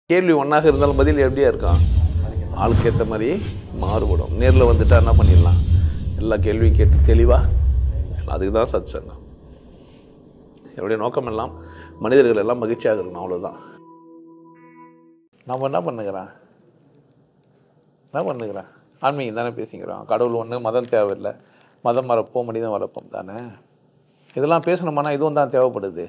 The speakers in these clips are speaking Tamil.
கேள்வி ஒன்றாக இருந்தாலும் பதில் எப்படியா இருக்கும்? ஆளுக்கு ஏற்ற மாதிரி மாறுபடும். நேரில் வந்துட்டா என்ன பண்ணிடலாம்? எல்லா கேள்வியும் கேட்டு தெளிவாக, அதுக்கு தான் சத் சங்கம். என்னுடைய நோக்கம் எல்லாம் மனிதர்கள் எல்லாம் மகிழ்ச்சியாக இருக்கணும், அவ்வளோதான். நம்ம என்ன பண்ணுகிறோம்? ஆன்மீகம் தானே பேசிக்கிறோம். கடவுள் ஒன்று, மதம் தேவையில்லை, மதம் வரப்போம், மனிதன் வரப்போம் தானே. இதெல்லாம் பேசணுமானா இதுவும் தான் தேவைப்படுது.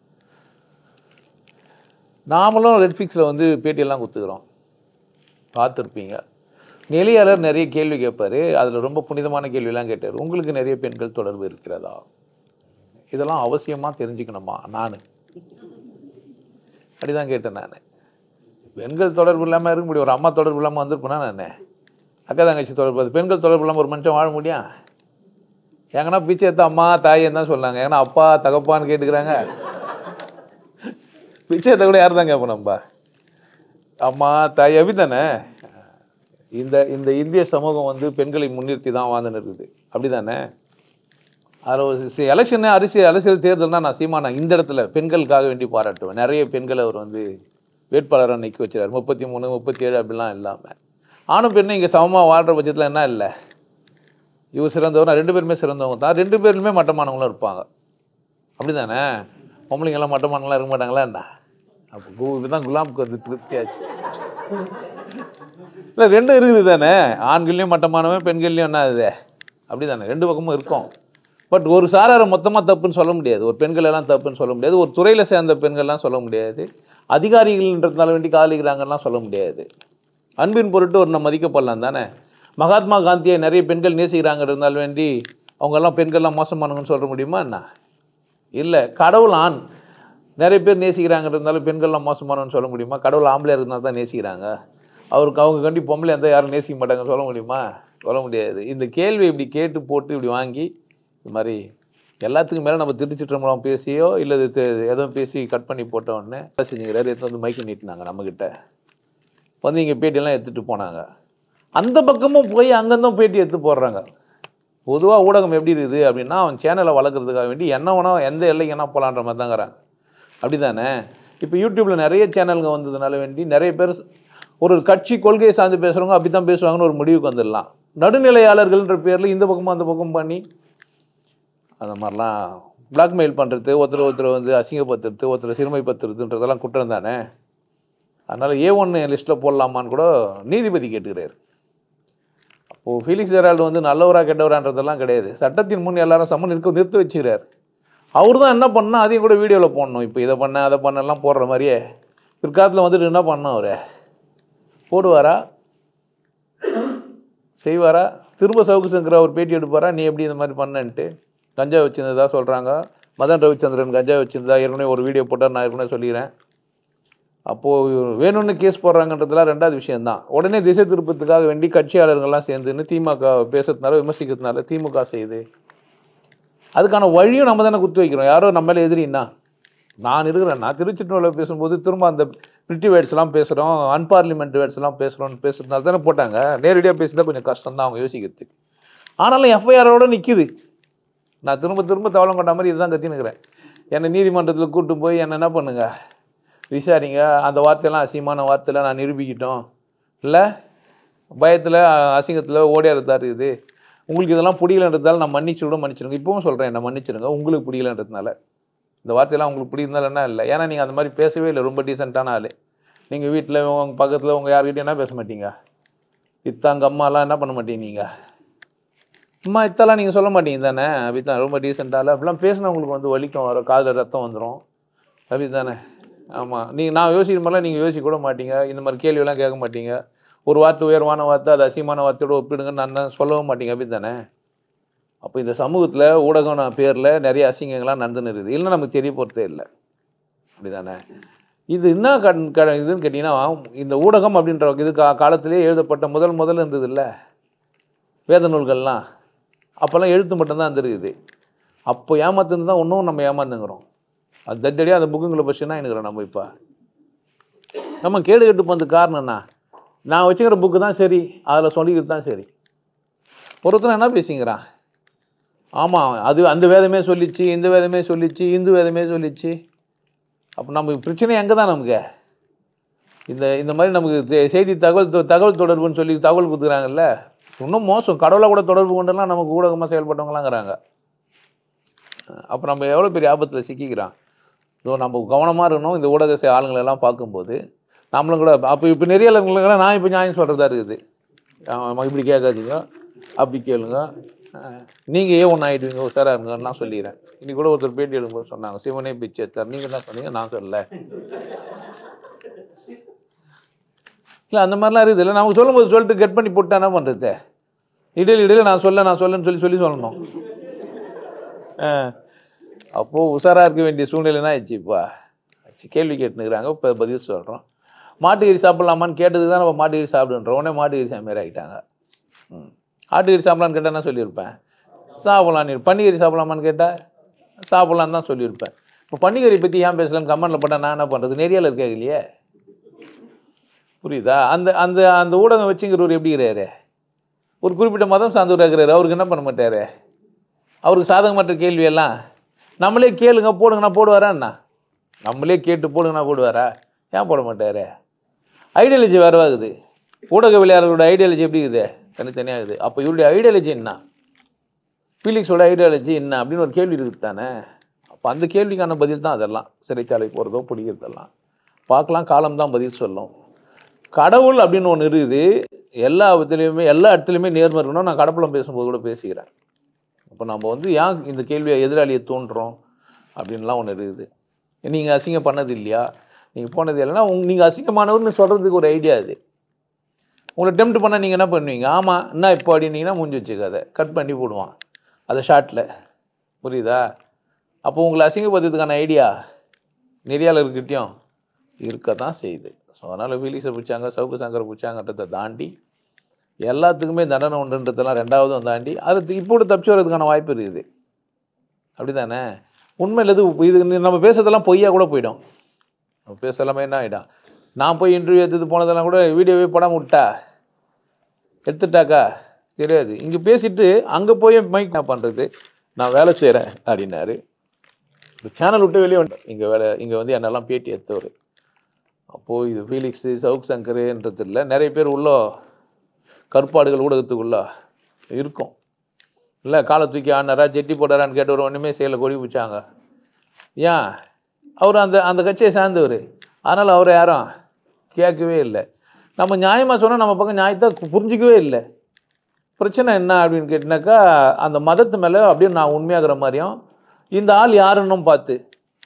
நாமளும் ரெட்ஃபிக்ஸில் வந்து பேட்டியெல்லாம் கொடுத்துக்கிறோம், பார்த்துருப்பீங்க. நெறியாளர் நிறைய கேள்வி கேட்பார், அதில் ரொம்ப புனிதமான கேள்வியெல்லாம் கேட்டார். உங்களுக்கு நிறைய பெண்கள் தொடர்பு இருக்கிறதா? இதெல்லாம் அவசியமாக தெரிஞ்சுக்கணுமா? நான் அப்படி தான் கேட்டேன். நான் பெண்கள் தொடர்பு இல்லாமல் இருக்க முடியும். ஒரு அம்மா தொடர்பு இல்லாமல் வந்திருப்பேனா? நான் அக்கா தங்கச்சி தொடர்பு, அது பெண்கள் தொடர்பு இல்லாமல் ஒரு மனுஷன் வாழ முடியும்? எங்கன்னா பிச்சை எடுத்த அம்மா தாயன்னு தான் சொன்னாங்க. ஏன்னா அப்பா தகப்பான்னு கேட்டுக்கிறாங்க. பிச்சை எடுத்த கூட யார் தான் கேட்போம்? நம்ம அம்மா தாய் அப்படி தானே. இந்த இந்திய சமூகம் வந்து பெண்களை முன்னிறுத்தி தான் வாழ்ந்துன்னு இருக்குது, அப்படி தானே. அதில் எலெக்ஷனு அரசியல் தேர்தல்னால் நான் சீமானா இந்த இடத்துல பெண்களுக்காக வேண்டி பாராட்டுவேன். நிறைய பெண்களை அவர் வந்து வேட்பாளராக நிற்க வச்சுறாரு. 33, 37 அப்படிலாம் இல்லாமல் ஆணும் பெண்ணும் இங்கே சமமாக வாழ்கிற பட்சத்தில் என்ன இல்லை, இவர் சிறந்தவர், 2 பேருமே சிறந்தவங்க தான். 2 பேருமே மட்டமானவங்களும் இருப்பாங்க, அப்படி தானே. பொம்பளைங்கெல்லாம் மட்டமானவங்களாம் இருக்க மாட்டாங்களா என்ன? அப்போ இதுதான் குலாமுக்கு வந்து திருப்தியாச்சு. இல்லை, 2 இருக்குது தானே. ஆண்கள்லையும் மட்டமானவன், பெண்கள்லையும் என்ன இது, அப்படி தானே. 2 பக்கமும் இருக்கும். பட் ஒரு சாராரை மொத்தமாக தப்புன்னு சொல்ல முடியாது, ஒரு பெண்கள் எல்லாம் தப்புன்னு சொல்ல முடியாது, ஒரு துறையில் சேர்ந்த பெண்கள்லாம் சொல்ல முடியாது, அதிகாரிகள்ன்றதுனால வேண்டி காதலிக்கிறாங்கலாம் சொல்ல முடியாது. அன்பின் பொருட்டு ஒரு நம்ம மதிக்கப்படலாம் தானே. மகாத்மா காந்தியை நிறைய பெண்கள் நேசிக்கிறாங்கிறதுனால வேண்டி அவங்கெல்லாம் பெண்கள்லாம் மோசமானவங்கன்னு சொல்ல முடியுமா என்ன? இல்லை. கடவுள் ஆண், நிறைய பேர் நேசிக்கிறாங்கிறதுனால பெண்கள்லாம் மோசமானவன்னு சொல்ல முடியுமா? கடவுள் ஆம்பளையாக இருக்கிறதுனால தான் நேசிக்கிறாங்க, அவருக்கு அவங்க கண்டி பொம்பளை இருந்தால் யாரும் நேசிக்க மாட்டாங்க சொல்ல முடியுமா? சொல்ல முடியாது. இந்த கேள்வி இப்படி கேட்டு போட்டு இப்படி வாங்கி இது மாதிரி எல்லாத்துக்கும் மேலே நம்ம திருச்சிற்றம்பலம் பேசியோ இல்லை எதுவும் பேசி கட் பண்ணி போட்டோடனே செஞ்சுக்கிறாரு. எடுத்து வந்து மைக்கு நீட்டினாங்க நம்மக்கிட்ட வந்து, இங்கே பேட்டியெல்லாம் எடுத்துகிட்டு போனாங்க. அந்த பக்கமும் போய் அங்கேருந்தும் பேட்டி எடுத்து போடுறாங்க. பொதுவாக ஊடகம் எப்படி இருக்குது அப்படின்னா, அவன் சேனலை வளர்க்குறதுக்காக வேண்டி என்ன வேணா எந்த எல்லைக்கு என்ன போகலான்ற மாதிரி தாங்கிறாங்க, அப்படி தானே. இப்போ யூடியூப்பில் நிறைய சேனலுங்க வந்ததுனால வேண்டி நிறைய பேர் ஒரு கட்சி கொள்கையை சார்ந்து பேசுகிறவங்க அப்படி தான் பேசுவாங்கன்னு ஒரு முடிவுக்கு வந்துடலாம். நடுநிலையாளர்கள்ன்ற பேரில் இந்த பக்கமும் அந்த பக்கம் பண்ணி அந்த மாதிரிலாம் பிளாக்மெயில் பண்ணுறது, ஒருத்தர் வந்து அசிங்கப்படுத்துறது, ஒருத்தர் சிறுமைப்படுத்துறதுன்றதெல்லாம் குற்றம் தானே. அதனால் A1 லிஸ்ட்டில் போடலாமான்னு கூட நீதிபதி கேட்டுக்கிறார். அப்போது ஃபீலிக்ஸ் ஜெரால்டு வந்து நல்லவரா கெட்டவரான்றதெல்லாம் கிடையாது, சட்டத்தின் முன் எல்லாரும் சமன் நிறுத்தி வச்சுக்கிறார். அவர் தான் என்ன பண்ணால் அதையும் கூட வீடியோவில் போடணும். இப்போ இதை பண்ண அதை பண்ணலாம் போடுற மாதிரியே பிற்காலத்தில் வந்துட்டு என்ன பண்ணோம், அவர் போடுவாரா, செய்வாரா? திரும்ப சவுக்கு சங்கரா ஒரு பேட்டி எடுப்பாரா, நீ எப்படி இந்த மாதிரி பண்ணன்ட்டு? கஞ்சா வச்சுருந்ததா சொல்கிறாங்க. மதன் ரவிச்சந்திரன் கஞ்சா வச்சுருந்தா ஏற்கனவே ஒரு வீடியோ போட்டார், நான் ஏற்கனவே சொல்லிக்கிறேன். அப்போது வேணும்னு கேஸ் போடுறாங்கன்றதுலாம் 2வது விஷயந்தான். உடனே திசை திருப்பத்துக்காக வேண்டி கட்சியாளர்கள்லாம் சேர்ந்துன்னு திமுக பேசுறதுனால விமர்சிக்கிறதுனால திமுக செய்யுது. அதுக்கான வழியும் நம்ம தானே குத்து வைக்கிறோம். யாரோ நம்ம மேலே எதிரின்னா நான் இருக்கிறேன். நான் திருச்சிற்றூரில் பேசும்போது திரும்ப அந்த பிரிட்டி வேர்ட்ஸ்லாம் பேசுகிறோம், அன்பார்லிமெண்ட் வேர்ட்ஸ்லாம் பேசுகிறதுனால தானே போட்டாங்க. நேரடியாக பேசினா கொஞ்சம் கஷ்டம் தான் அவங்க யோசிக்கிறதுக்கு. ஆனாலும் எஃப்ஐஆரோடு நிற்கிது. நான் திரும்ப தவளம் கொண்ட மாதிரி இதுதான் கத்தினுக்கிறேன். என்னை நீதிமன்றத்தில் கூப்பிட்டு போய் என்ன பண்ணுங்க, விசாரிங்க, அந்த வார்த்தையெல்லாம் அசிங்கமான வார்த்தையில் நான் நிரூபிக்கிட்டோம் இல்லை, பயத்தில் அசிங்கத்தில் ஓடியாடுறதா இருக்குது. உங்களுக்கு இதெல்லாம் பிடிக்கலன்றதால நான் மன்னிச்சிடுங்க. இப்பவும் சொல்கிறேன், என்ன மன்னிச்சிடுங்க. உங்களுக்கு பிடிக்கலன்றதுனால இந்த வார்த்தையெல்லாம் உங்களுக்கு பிடிக்கிறதுனால என்ன இல்லை. ஏன்னா நீங்கள் அந்த மாதிரி பேசவே இல்லை, ரொம்ப டீசெண்டான ஆள். நீங்கள் வீட்டில் உங்கள் பக்கத்தில் உங்கள் யார்கிட்டையும் என்ன பேச மாட்டீங்க, இத்தாங்க அம்மாலாம் என்ன பண்ண மாட்டீங்க, நீங்கள் அம்மா இத்தெல்லாம் நீங்கள் சொல்ல மாட்டீங்க தானே. அப்படி தான் ரொம்ப டீசெண்டாக அப்படிலாம் பேசினா உங்களுக்கு வந்து வலிக்கும், வர காதில் ரத்தம் வந்துடும், அப்படி தானே. ஆமாம், நான் யோசிக்கிற மாதிரிலாம் நீங்கள் யோசிக்க கூட மாட்டீங்க, இந்த மாதிரி கேள்வியெல்லாம் கேட்க மாட்டீங்க. ஒரு வார்த்தை உயர்வான வார்த்தை அது அசிங்கமான வார்த்தையோடு ஒப்பிடுங்கன்னு நான் சொல்லவும் மாட்டீங்க, அப்படி தானே. அப்போ இந்த சமூகத்தில் ஊடகம் பேரில் நிறைய அசிங்கங்கள்லாம் நடந்துன்னு இருக்குது, இல்லைன்னா நமக்கு தெரிய போகிறதே இல்லை, அப்படி தானே. இது என்ன இதுன்னு கேட்டிங்கன்னா, இந்த ஊடகம் அப்படின்ற இது காலத்திலே எழுதப்பட்ட முதல்ல இருந்தது இல்லை வேத நூல்கள்லாம், அப்போல்லாம் எழுத்து மட்டும்தான் இருந்துருக்குது. அப்போ ஏமாத்துன்னு தான் இன்னும் நம்ம ஏமாந்துங்கிறோம். அது தட்டடியாக அந்த புக்குங்களை பற்றினா எனக்குறோம். நம்ம இப்போ நம்ம கேடு கெட்டு போனதுக்கு காரணம்னா, நான் வச்சுக்கிற புக்கு தான் சரி, அதில் சொல்லிக்கிறது தான் சரி. ஒருத்தர் என்ன பேசிங்கிறான், ஆமாம் அது அந்த வேதமே சொல்லிச்சு, இந்த வேதமே சொல்லிச்சு, இந்து வேதமே சொல்லிச்சு. அப்போ நம்ம பிரச்சனை எங்கே தான் நமக்கு இந்த மாதிரி நமக்கு செய்தி தகவல் தொடர்புன்னு சொல்லி தகவல் கொடுக்குறாங்கல்ல, இன்னும் மோசம். கடவுளாக கூட தொடர்பு கொண்டெல்லாம் நமக்கு ஊடகமாக செயல்பட்டவங்களாங்கிறாங்க. அப்போ நம்ம எவ்வளோ பெரிய ஆபத்தில் சிக்கிக்கிறோம். ஸோ நம்ம கவனமாக இருக்கணும். இந்த ஊடக ஆளுங்களெல்லாம் பார்க்கும்போது நம்மளும் கூட இப்போ நிறைய ஆளுங்களுக்கெல்லாம் நான் இப்போ நியாயம் சொல்கிறதா இருக்குது. இப்படி கேட்காதீங்க, அப்படி கேளுங்க, நீங்கள் ஏன் ஒன்று ஆகிடுவீங்க உஷாராக இருங்கன்னு நான் சொல்லிடுறேன். இன்னைக்கு கூட ஒருத்தர் பேட்டி எடுக்கும்போது சொன்னாங்க, சிவனே பிச்சை எடுத்தார், நீங்கள் தான் சொன்னீங்க, நான் சொல்லலை. இல்லை அந்த மாதிரிலாம் இருக்குது. இல்லை நமக்கு சொல்லும்போது சொல்லிட்டு கட் பண்ணி போட்டா என்ன பண்ணுறது? இடையில நான் சொல்லன்னு சொல்லி சொல்லணும். அப்போது உஷாராக இருக்க வேண்டிய சூழ்நிலைனா ஆயிடுச்சு. இப்போ கேள்வி கேட்டுனுக்குறாங்க, இப்போ பதில் சொல்கிறோம். மாட்டுக்கறி சாப்பிட்லாமான்னு கேட்டதுக்கு தான் நம்ம மாட்டுக்கறி சாப்பிடுன்றோம். உடனே மாட்டுக்கறி சாமியார் ஆகிட்டாங்க. ஆட்டுக்கறி சாப்பிட்லான்னு கேட்டால் என்ன சொல்லியிருப்பேன்? சாப்பிட்லான்னு. பன்னிக்கறி சாப்பிட்லாமான்னு கேட்டால் சாப்பிட்லான்னு தான் சொல்லியிருப்பேன். இப்போ பன்னிக்கறி பற்றி ஏன் பேசலான்னு கமெண்டில் போட்டால் நான் என்ன பண்ணுறது? நெறியால் இருக்க இல்லையே, புரியுதா? அந்த அந்த அந்த ஊடகம் வச்சுங்கிறவர் எப்படி இருக்கிறாரு? ஒரு குறிப்பிட்ட மதம் சார்ந்தவராக இருக்கிறாரு. அவருக்கு என்ன பண்ண மாட்டார்? அவருக்கு சாதகமற்ற கேள்வியெல்லாம் நம்மளே கேளுங்க போடுங்கண்ணா போடுவாரா என்ன? நம்மளே கேட்டு போடுங்கண்ணா போடுவாரா? ஏன் போட மாட்டார்? ஐடியாலஜி வேறுவாகுது. ஊடகவியலாளர்களோட ஐடியாலஜி எப்படி இருக்குது? தனித்தனியாகுது. அப்போ இவருடைய ஐடியாலஜி என்ன, ஃபீலிக்ஸோட ஐடியாலஜி என்ன அப்படின்னு ஒரு கேள்வி இருக்குது தானே. அப்போ அந்த கேள்விக்கான பதில் தான் அதெல்லாம். சிறைச்சாலை போகிறதோ பிடிக்கிறதெல்லாம் பார்க்கலாம், காலம்தான் பதில் சொல்லும். கடவுள் அப்படின்னு ஒன்று இருக்குது. எல்லா இடத்துலையுமே நேர்மை இருக்கணும். நான் கடப்புலம் பேசும்போது கூட பேசிக்கிறேன். அப்போ நம்ம ஏன் இந்த கேள்வியை எதிராளியை தோன்றோம் அப்படின்லாம் ஒன்று இருக்குது. நீங்கள் அசிங்கம் பண்ணது இல்லையா, நீங்கள் போனது இல்லைன்னா நீங்கள் அசிங்கமானவர்னு சொல்கிறதுக்கு ஒரு ஐடியா இது. உங்களை டெம்ப்ட் பண்ணால் நீங்கள் என்ன பண்ணுவீங்க? ஆமாம் என்ன இப்போ அப்படின்னீங்கன்னா முடிஞ்சு வச்சுக்காத, கட் பண்ணி போடுவான் அதை ஷார்ட்டில், புரியுதா? அப்போ உங்களை அசிங்கப்படுத்துறதுக்கான ஐடியா நெறியாளர்கிட்டையும் இருக்க தான் செய்யுது. ஸோ அதனால் ஃபீலிக்ஸை பிடிச்சாங்க, சவுக்கு சங்கரை பிடிச்சாங்கன்றதை தாண்டி எல்லாத்துக்குமே தண்டனை உண்டுன்றதெல்லாம் ரெண்டாவதும் தாண்டி அது இப்போ கூட தப்பிச்சு வரதுக்கான வாய்ப்பு இருக்குது. அப்படி தானே? உண்மையில் இது நம்ம பேசுறதெல்லாம் பொய்யா கூட போயிடும். நம்ம பேசலாமே என்ன ஆகிடும்? நான் போய் இன்டர்வியூ எடுத்து போனதெல்லாம் கூட வீடியோவே படம் விட்டா எடுத்துட்டாக்கா தெரியாது. இங்கே பேசிட்டு அங்கே போய் மைக் நான் பண்ணுறது, நான் வேலை செய்கிறேன் அப்படின்னாரு. இந்த சேனல் விட்டு வெளியே வந்துட்டேன். இங்கே என்னெல்லாம் பேட்டி எடுத்தவர். அப்போது இது ஃபீலிக்ஸு சவுக் சங்கருன்றது இல்லை, நிறைய பேர் உள்ள கற்பாடுகள் ஊடகத்துக்குள்ள இருக்கும். இல்லை காலை தூக்கி ஆனாரா ஜெட்டி போட்டாரான்னு கேட்டவர் ஒன்றுமே செய்யலை, கொடி பிடிச்சாங்க. ஏன்? அவர் அந்த கட்சியை சார்ந்தவர், அதனால் அவரை யாரும் கேட்கவே இல்லை. நம்ம நியாயமாக சொன்னால் நம்ம பக்கம் நியாயத்தை புரிஞ்சிக்கவே இல்லை. பிரச்சனை என்ன அப்படின்னு கேட்டினாக்கா, அந்த மதத்து மேலே அப்படியே நான் உண்மையாகிற மாதிரியும் இந்த ஆள் யாருன்னும் பார்த்து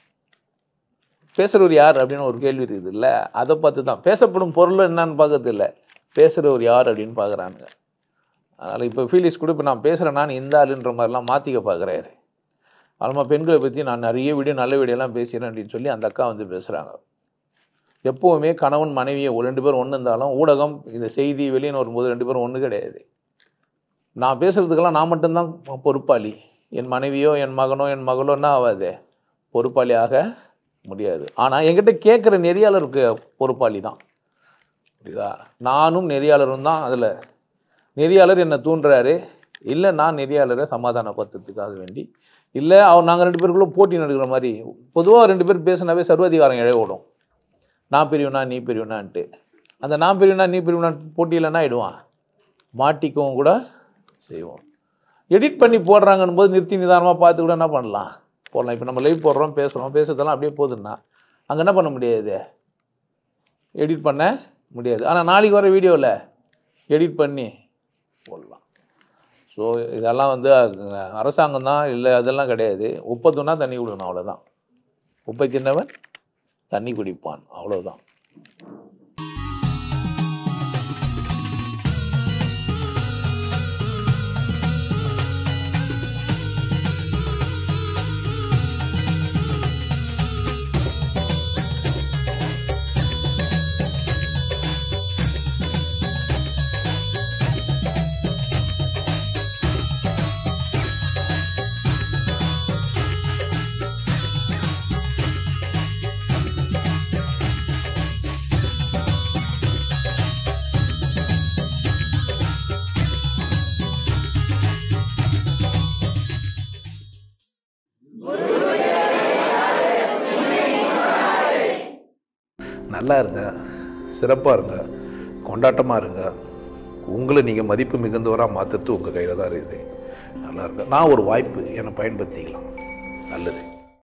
பேசுகிறவர் யார் அப்படின்னு ஒரு கேள்வி இருக்குது இல்லை, அதை பார்த்து தான். பேசப்படும் பொருள் என்னன்னு பார்க்கறது இல்லை, பேசுகிறவர் யார் அப்படின்னு பார்க்குறானுங்க. அதனால் இப்போ ஃபீலிக்ஸ் கூட இப்போ நான் பேசுகிறேன் நான் இந்த ஆளுன்ற மாதிரிலாம் மாற்றிக்க பார்க்குறாரு. அதனால் பெண்களை பற்றி நான் நிறைய நல்ல வீடியோலாம் பேசுகிறேன் அப்படின்னு சொல்லி அந்த அக்கா பேசுகிறாங்க. எப்போவுமே கணவன் மனைவியை 2 பேர் ஒன்று இருந்தாலும் ஊடகம் இந்த செய்தி வெளியே வரும்போது 2 பேரும் ஒன்று கிடையாது. நான் பேசுகிறதுக்கெல்லாம் நான் மட்டும்தான் பொறுப்பாளி. என் மனைவியோ என் மகனோ என் மகளோ என்ன ஆகாது, பொறுப்பாளி ஆக முடியாது. ஆனால் என்கிட்ட கேட்குற நெறியாளருக்கு பொறுப்பாளி தான், புரியுதா? நானும் நெறியாளரும் தான். அதில் நெறியாளர் என்னை தூண்டுறாரு, இல்லை நான் நெறியாளரை சமாதானப்படுத்துறதுக்காக வேண்டி, இல்லை நாங்கள் 2 பேருக்குள்ளே போட்டி நடக்கிற மாதிரி. பொதுவாக 2 பேர் பேசினாவே சர்வாதிகாரம் இழை ஓடும். நான் பெரியவனா நீ பெரியவனான்ட்டு. அந்த நான் பெரியவனா நீ பெரியவனா போட்டியில் என்ன ஆகிடுவான், மாட்டிக்கவும் கூட செய்வோம். எடிட் பண்ணி போடுறாங்கன்னு போது நிறுத்தி நிதானமாக பார்த்து கூட என்ன பண்ணலாம், போடலாம். இப்போ நம்ம லைவ் போடுறோம், பேசுகிறதெல்லாம் அப்படியே போகுதுன்னா அங்கே என்ன பண்ண முடியாது, எடிட் பண்ண முடியாது. ஆனால் நாளைக்கு வர வீடியோவில் எடிட் பண்ணி போடலாம். ஸோ இதெல்லாம் அரசாங்கம் தான், இல்லை அதெல்லாம் கிடையாது. உப்பத்துனா தண்ணி கொடுக்கணும், அவ்வளோதான். உப்பை தின்னவன் தண்ணி குடிப்பான், அவ்வளோதான். நல்லா இருக்கா? சிறப்பாக இருங்க, கொண்டாட்டமாக இருங்க. உங்களை நீங்கள் மதிப்பு மிகுந்தவராக மாற்றுறது உங்கள் கையில் தான் இருக்குது. நல்லா இருங்க. நான் ஒரு வாய்ப்பு என்னை பயன்படுத்திக்கலாம். நல்லது.